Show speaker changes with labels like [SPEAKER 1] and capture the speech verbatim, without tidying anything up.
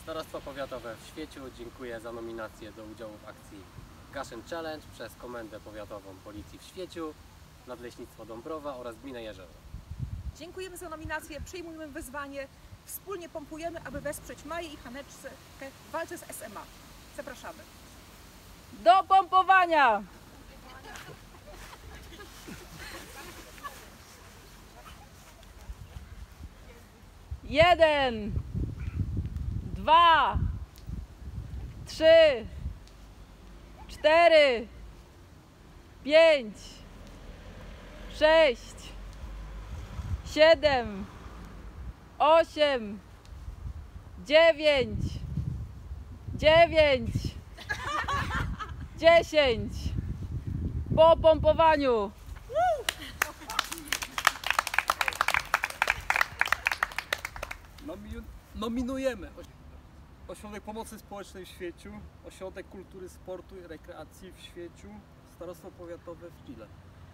[SPEAKER 1] Starostwo Powiatowe w Świeciu dziękuję za nominację do udziału w akcji Gaszyn Challenge przez Komendę Powiatową Policji w Świeciu, Nadleśnictwo Dąbrowa oraz Gminę Jeżewo.
[SPEAKER 2] Dziękujemy za nominację, przyjmujemy wyzwanie, wspólnie pompujemy, aby wesprzeć Maję i Haneczkę w walce z S M A. Zapraszamy.
[SPEAKER 3] Do pompowania! Jeden, dwa, trzy, cztery, pięć, sześć, siedem, osiem, dziewięć, dziewięć, dziesięć. Po pompowaniu.
[SPEAKER 4] Nominujemy Ośrodek Pomocy Społecznej w Świeciu, Ośrodek Kultury, Sportu i Rekreacji w Świeciu, Starostwo Powiatowe w Pile.